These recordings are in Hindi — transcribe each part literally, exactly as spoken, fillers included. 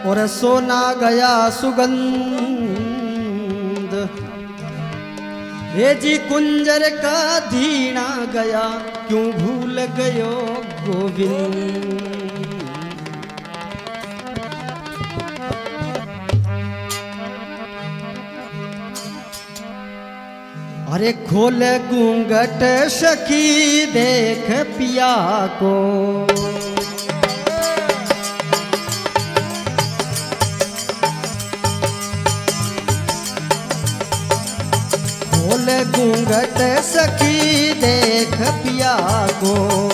और सोना गया सुगंध, हे जी कुंजर का धीना गया, क्यों भूल गयो गोविंद। अरे खोल घूंघट सखी देख पिया को, खोल घूंघट सखी देख पिया को,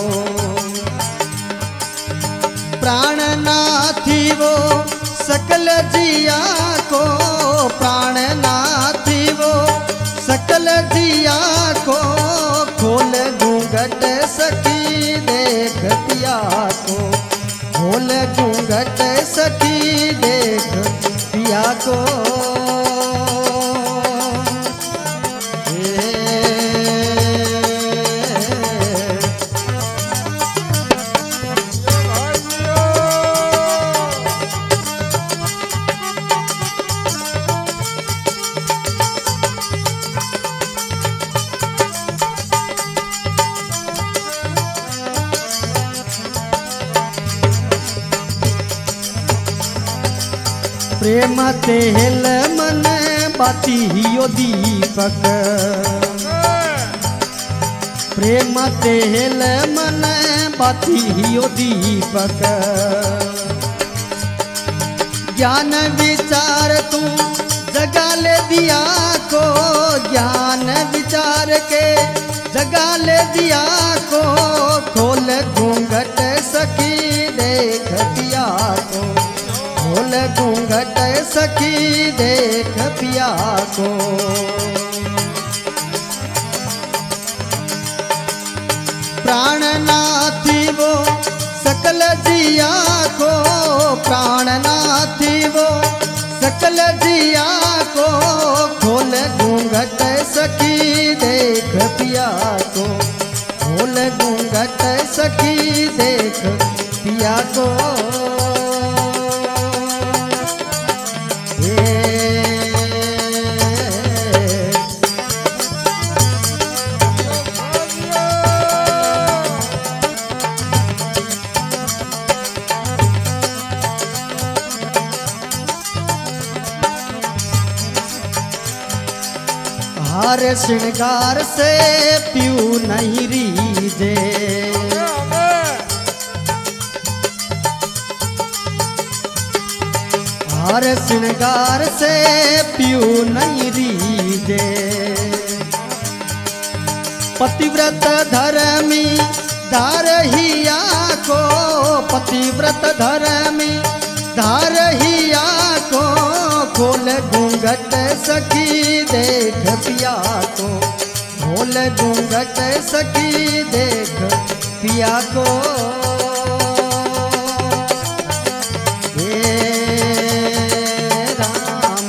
प्राणनाथी वो सकल जिया को, प्राणनाथी वो सकल जिया को, खोल घूंघट सखी देख पिया को, खोल घूंघट सखी देख पिया को। प्रेम तेल मन बाती हियो दीपक, प्रेम तेल मन बाती हियो दीपक, ज्ञान विचार तू जगा ले दिया को, ज्ञान विचार के जगा ले दिया को, खोल घूंघट सखी देख पिया को, खोल घूंघट सखी देख पिया को। प्राणनाथी वो सकल जिया को, प्राणनाथी वो सकल जिया को, खोल घूंघट सखी देख पिया को, खोल घूंघट सखी देख पिया को। हार श्रृंगार से प्यू नहीं रीजे, हार श्रृंगार से प्यू नहीं रीजे, पतिव्रत धर्मी धारहिया को, पतिव्रत धर्मी धारहिया को, खोल घूंघट सखी देख पिया को, खोल घूंघट सखी देख पिया को। हे राम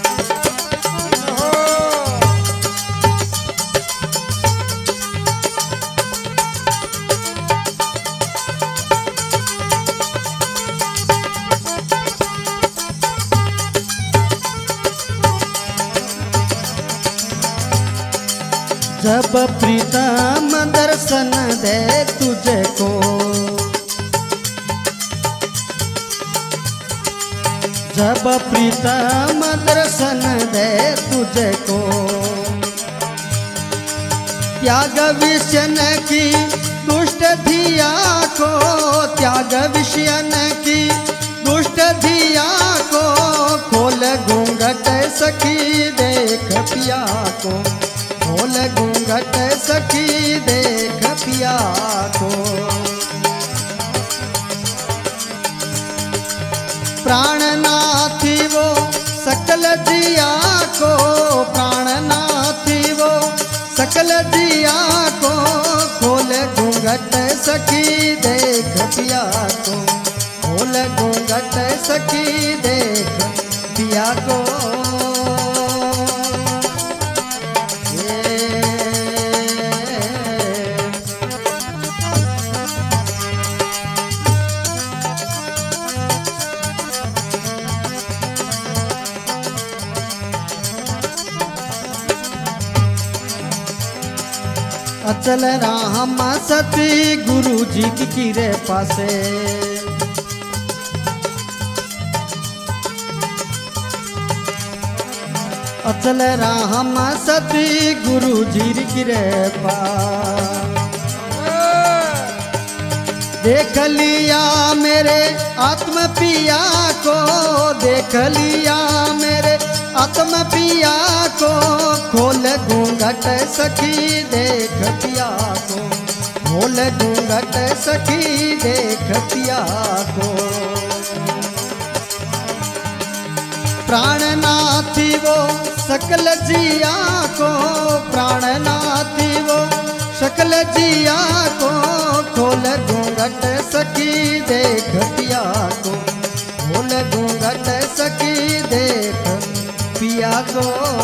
जब प्रीतम दर्शन दे तुझको, जब प्रीतम दर्शन दे तुझको, त्याग विषयन की दुष्ट धिया को, त्याग विषयन की दुष्ट धिया को, खोल घूंघट सखी देख पिया को, खोल घूंघट सखी देख पिया को। प्राणनाथी वो सकल जिया को, प्राणनाथी वो सकल जिया को, खोल घूंघट सखी देख पिया को, खोल घूंघट सखी देख पिया को। अचल राम सती गुरु जी की किरे पासे अचल राम सती गुरु जी की किरे पास देख लिया मेरे आत्म पिया को देख लिया मेरे आत्म पिया को खोल घूंघट सखी देख पिया को खोल घूंघट सखी देख पिया को प्राणनाथी वो सकल जिया को प्राणनाथी वो सकल जिया को खोल घूंघट सखी देख पिया को खोल घूंघट सखी देख पिया को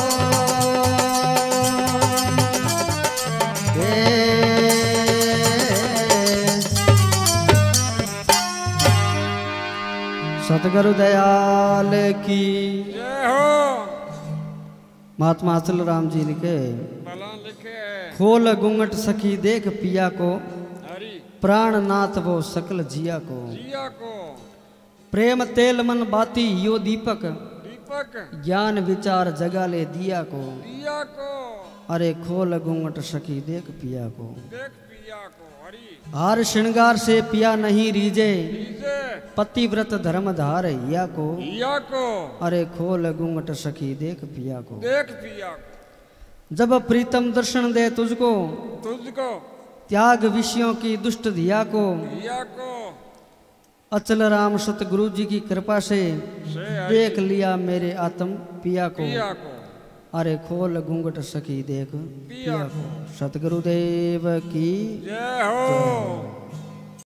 सतगुरु दयाल की जय हो। महात्मा अचल राम जी लिखे खोल घूंघट सखी देख पिया को प्राणनाथ वो सकल जिया को जिया को प्रेम तेल मन बाती यो दीपक दीपक ज्ञान विचार जगा ले दिया को दिया को अरे खोल घूंघट सखी देख पिया को देख पिया को हरि हार श्रृंगार से पिया नहीं रीजे लीजे पतिव्रत धर्म धार या को या को अरे खोल घूंघट सखी देख पिया को देख पिया को जब प्रीतम दर्शन दे तुझको तुझको त्याग विषयों की दुष्ट धिया को दिया को अचल राम सतगुरु जी की कृपा से देख लिया मेरे आत्म पिया को पिया को अरे खोल घूंघट सखी देख पिया पिया को सतगुरुदेव की जय हो।